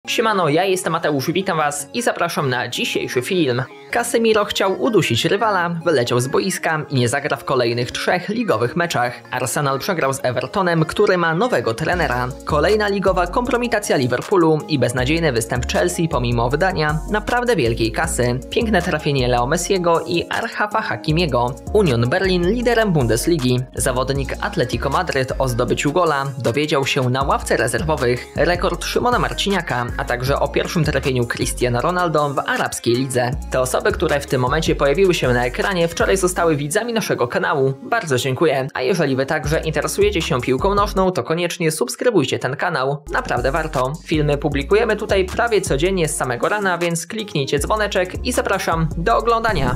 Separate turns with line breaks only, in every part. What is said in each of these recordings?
Siemano, ja jestem Mateusz, witam was i zapraszam na dzisiejszy film. Casemiro chciał udusić rywala, wyleciał z boiska i nie zagra w kolejnych 3 ligowych meczach. Arsenal przegrał z Evertonem, który ma nowego trenera. Kolejna ligowa kompromitacja Liverpoolu i beznadziejny występ Chelsea pomimo wydania naprawdę wielkiej kasy. Piękne trafienie Leo Messiego i Achraffa Hakimiego. Union Berlin liderem Bundesligi. Zawodnik Atletico Madryt o zdobyciu gola dowiedział się na ławce rezerwowych. Rekord Szymona Marciniaka, a także o pierwszym trafieniu Cristiano Ronaldo w arabskiej lidze. Te osoby, które w tym momencie pojawiły się na ekranie, wczoraj zostały widzami naszego kanału. Bardzo dziękuję. A jeżeli wy także interesujecie się piłką nożną, to koniecznie subskrybujcie ten kanał. Naprawdę warto. Filmy publikujemy tutaj prawie codziennie z samego rana, więc kliknijcie dzwoneczek i zapraszam do oglądania.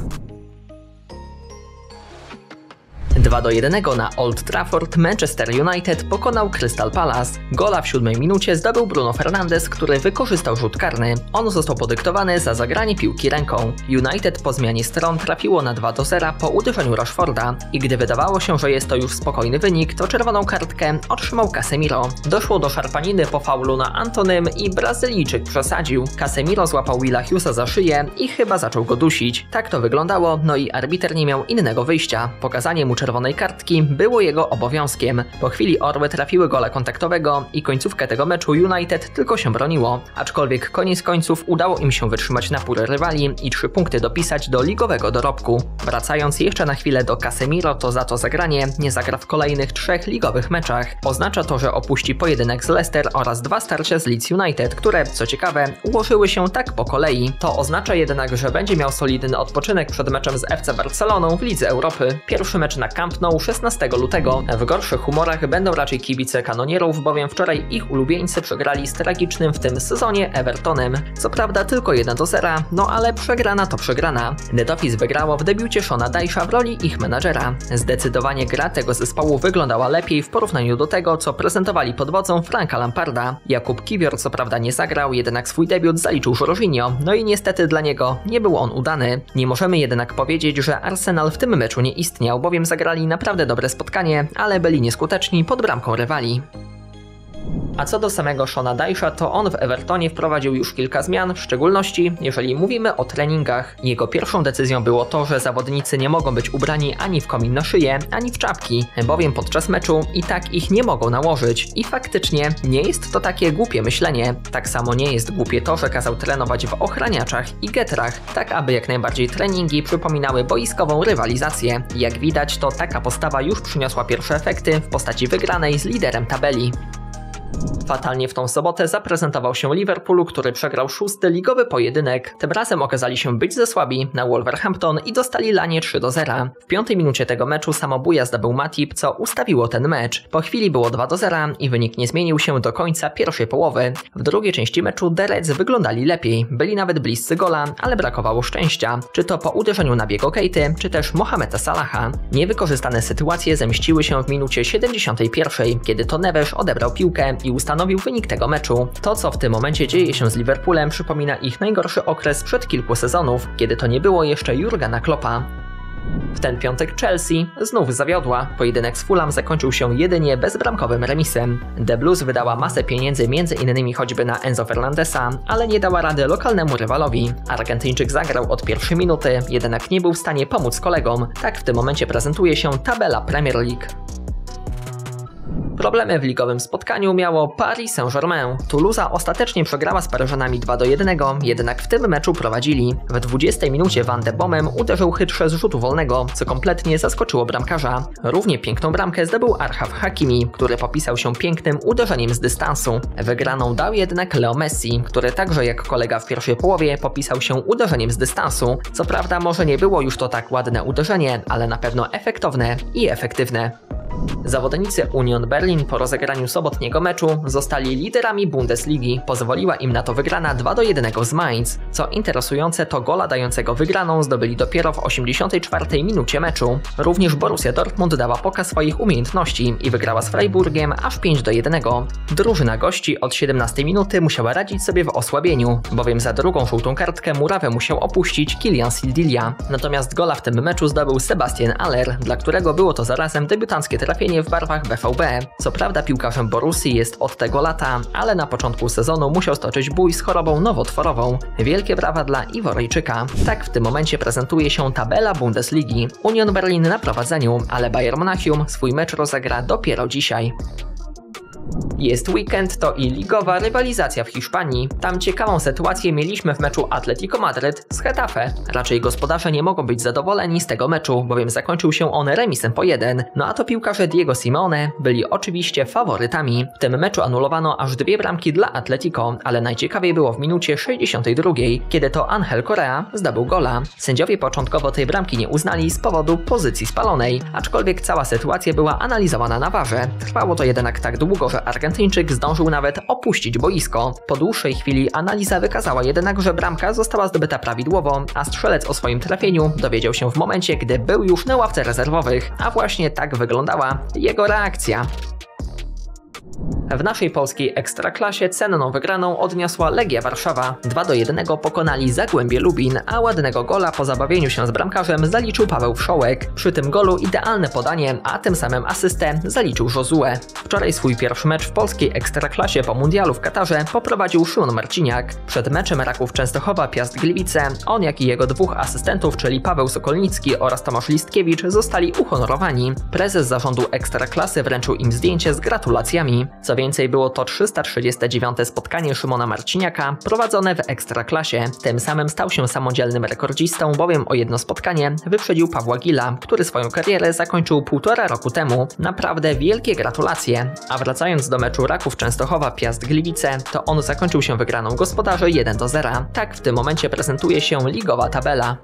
2-1 na Old Trafford Manchester United pokonał Crystal Palace. Gola w 7 minucie zdobył Bruno Fernandes, który wykorzystał rzut karny. On został podyktowany za zagranie piłki ręką. United po zmianie stron trafiło na 2-0 po uderzeniu Rashforda i gdy wydawało się, że jest to już spokojny wynik, to czerwoną kartkę otrzymał Casemiro. Doszło do szarpaniny po faulu na Antonym i Brazylijczyk przesadził. Casemiro złapał Willa Hughesa za szyję i chyba zaczął go dusić. Tak to wyglądało, no i arbiter nie miał innego wyjścia. Pokazanie mu czerwonej kartki było jego obowiązkiem. Po chwili orły trafiły gola kontaktowego i końcówkę tego meczu United tylko się broniło. Aczkolwiek koniec końców udało im się wytrzymać napór rywali i 3 punkty dopisać do ligowego dorobku. Wracając jeszcze na chwilę do Casemiro, to za to zagranie nie zagra w kolejnych 3 ligowych meczach. Oznacza to, że opuści pojedynek z Leicester oraz 2 starcia z Leeds United, które, co ciekawe, ułożyły się tak po kolei. To oznacza jednak, że będzie miał solidny odpoczynek przed meczem z FC Barceloną w Lidze Europy. Pierwszy mecz na Camp Nou 16 lutego. W gorszych humorach będą raczej kibice kanonierów, bowiem wczoraj ich ulubieńcy przegrali z tragicznym w tym sezonie Evertonem. Co prawda tylko 1-0, no ale przegrana to przegrana. Net Office wygrało w debiucie Shona Dyche'a w roli ich menadżera. Zdecydowanie gra tego zespołu wyglądała lepiej w porównaniu do tego, co prezentowali pod wodzą Franka Lamparda. Jakub Kiwior co prawda nie zagrał, jednak swój debiut zaliczył Jorginho, no i niestety dla niego nie był on udany. Nie możemy jednak powiedzieć, że Arsenal w tym meczu nie istniał, bowiem zagrali naprawdę dobre spotkanie, ale byli nieskuteczni pod bramką rywali. A co do samego Shona Dyche'a, to on w Evertonie wprowadził już kilka zmian, w szczególności jeżeli mówimy o treningach. Jego pierwszą decyzją było to, że zawodnicy nie mogą być ubrani ani w komin na szyję, ani w czapki, bowiem podczas meczu i tak ich nie mogą nałożyć. I faktycznie nie jest to takie głupie myślenie. Tak samo nie jest głupie to, że kazał trenować w ochraniaczach i getrach, tak aby jak najbardziej treningi przypominały boiskową rywalizację. Jak widać, to taka postawa już przyniosła pierwsze efekty w postaci wygranej z liderem tabeli. Fatalnie w tą sobotę zaprezentował się Liverpoolu, który przegrał 6. ligowy pojedynek. Tym razem okazali się być za słabi na Wolverhampton i dostali lanie 3-0. W 5 minucie tego meczu samobuja zdobył Matip, co ustawiło ten mecz. Po chwili było 2-0 i wynik nie zmienił się do końca pierwszej połowy. W drugiej części meczu The Reds wyglądali lepiej. Byli nawet bliscy gola, ale brakowało szczęścia. Czy to po uderzeniu na Diego Keity, czy też Mohameda Salaha. Niewykorzystane sytuacje zemściły się w minucie 71, kiedy to Neves odebrał piłkę i ustanowił wynik tego meczu. To, co w tym momencie dzieje się z Liverpoolem, przypomina ich najgorszy okres sprzed kilku sezonów, kiedy to nie było jeszcze Jurgena Kloppa. W ten piątek Chelsea znów zawiodła. Pojedynek z Fulham zakończył się jedynie bezbramkowym remisem. The Blues wydała masę pieniędzy m.in. choćby na Enzo Fernandesa, ale nie dała rady lokalnemu rywalowi. Argentyńczyk zagrał od pierwszej minuty, jednak nie był w stanie pomóc kolegom. Tak w tym momencie prezentuje się tabela Premier League. Problemy w ligowym spotkaniu miało Paris Saint-Germain. Toulouse ostatecznie przegrała z Paryżanami 2-1, jednak w tym meczu prowadzili. W 20 minucie Van de Bommem uderzył chytrze z rzutu wolnego, co kompletnie zaskoczyło bramkarza. Równie piękną bramkę zdobył Achraf Hakimi, który popisał się pięknym uderzeniem z dystansu. Wygraną dał jednak Leo Messi, który także jak kolega w pierwszej połowie popisał się uderzeniem z dystansu. Co prawda może nie było już to tak ładne uderzenie, ale na pewno efektowne i efektywne. Zawodnicy Union Berlin po rozegraniu sobotniego meczu zostali liderami Bundesligi. Pozwoliła im na to wygrana 2-1 z Mainz. Co interesujące, to gola dającego wygraną zdobyli dopiero w 84 minucie meczu. Również Borussia Dortmund dała pokaz swoich umiejętności i wygrała z Freiburgiem aż 5-1. Drużyna gości od 17 minuty musiała radzić sobie w osłabieniu, bowiem za drugą żółtą kartkę murawę musiał opuścić Kylian Sildilia. Natomiast gola w tym meczu zdobył Sebastian Aller, dla którego było to zarazem debiutanckie trafienie w barwach BVB. Co prawda piłkarzem Borussii jest od tego lata, ale na początku sezonu musiał stoczyć bój z chorobą nowotworową. Wielkie brawa dla Iworyjczyka. Tak w tym momencie prezentuje się tabela Bundesligi. Union Berlin na prowadzeniu, ale Bayern Monachium swój mecz rozegra dopiero dzisiaj. Jest weekend, to i ligowa rywalizacja w Hiszpanii. Tam ciekawą sytuację mieliśmy w meczu Atletico Madryt z Getafe. Raczej gospodarze nie mogą być zadowoleni z tego meczu, bowiem zakończył się on remisem po 1. No a to piłkarze Diego Simeone byli oczywiście faworytami. W tym meczu anulowano aż 2 bramki dla Atletico, ale najciekawiej było w minucie 62, kiedy to Angel Correa zdobył gola. Sędziowie początkowo tej bramki nie uznali z powodu pozycji spalonej, aczkolwiek cała sytuacja była analizowana na warze. Trwało to jednak tak długo, że Argentyńczyk zdążył nawet opuścić boisko. Po dłuższej chwili analiza wykazała jednak, że bramka została zdobyta prawidłowo, a strzelec o swoim trafieniu dowiedział się w momencie, gdy był już na ławce rezerwowych, a właśnie tak wyglądała jego reakcja. W naszej polskiej ekstraklasie cenną wygraną odniosła Legia Warszawa. 2-1 pokonali Zagłębie Lubin, a ładnego gola po zabawieniu się z bramkarzem zaliczył Paweł Wszołek. Przy tym golu idealne podanie, a tym samym asystę zaliczył Josue. Wczoraj swój pierwszy mecz w polskiej ekstraklasie po mundialu w Katarze poprowadził Szymon Marciniak. Przed meczem Raków Częstochowa Piast Gliwice on, jak i jego 2 asystentów, czyli Paweł Sokolnicki oraz Tomasz Listkiewicz, zostali uhonorowani. Prezes zarządu ekstraklasy wręczył im zdjęcie z gratulacjami. Co więcej, było to 339. spotkanie Szymona Marciniaka prowadzone w ekstraklasie. Tym samym stał się samodzielnym rekordzistą, bowiem o jedno spotkanie wyprzedził Pawła Gila, który swoją karierę zakończył 1,5 roku temu. Naprawdę wielkie gratulacje. A wracając do meczu Raków Częstochowa Piast Gliwice, to on zakończył się wygraną gospodarzy 1-0. Tak w tym momencie prezentuje się ligowa tabela.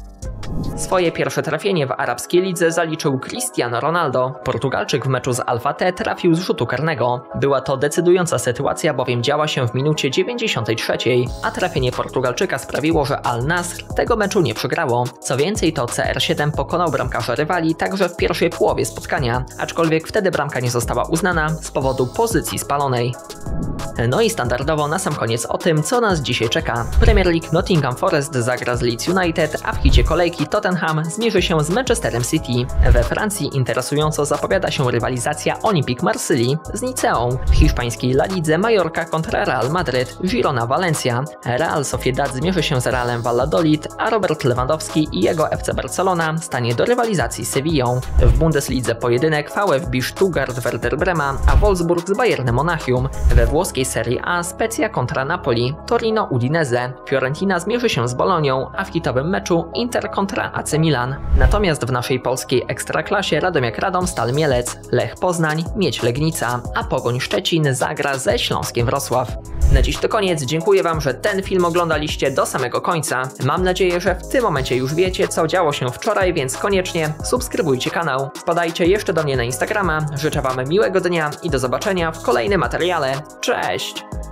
Swoje pierwsze trafienie w arabskiej lidze zaliczył Cristiano Ronaldo. Portugalczyk w meczu z Al-Fateh trafił z rzutu karnego. Była to decydująca sytuacja, bowiem działa się w minucie 93, a trafienie Portugalczyka sprawiło, że Al-Nasr tego meczu nie przegrało. Co więcej, to CR7 pokonał bramkarza rywali także w pierwszej połowie spotkania, aczkolwiek wtedy bramka nie została uznana z powodu pozycji spalonej. No i standardowo na sam koniec o tym, co nas dzisiaj czeka. Premier League Nottingham Forest zagra z Leeds United, a w hicie kolejki Tottenham zmierzy się z Manchesterem City. We Francji interesująco zapowiada się rywalizacja Olympique Marsylii z Niceą. W hiszpańskiej La Lidze Mallorca kontra Real Madryt, Girona Valencia. Real Sociedad zmierzy się z Realem Valladolid, a Robert Lewandowski i jego FC Barcelona stanie do rywalizacji z Sevillą. W Bundeslidze pojedynek VfB Stuttgart Werder Brema, a Wolfsburg z Bayernem Monachium. We włoskiej Serie A Spezia kontra Napoli, Torino Udinese. Fiorentina zmierzy się z Bolonią, a w hitowym meczu Inter kontra AC Milan. Natomiast w naszej polskiej ekstraklasie Radomiak Radom Stal Mielec, Lech Poznań Miedź Legnica, a Pogoń Szczecin zagra ze Śląskiem Wrocław. Na dziś to koniec, dziękuję Wam, że ten film oglądaliście do samego końca. Mam nadzieję, że w tym momencie już wiecie, co działo się wczoraj, więc koniecznie subskrybujcie kanał. Wpadajcie jeszcze do mnie na Instagrama, życzę Wam miłego dnia i do zobaczenia w kolejnym materiale. Cześć!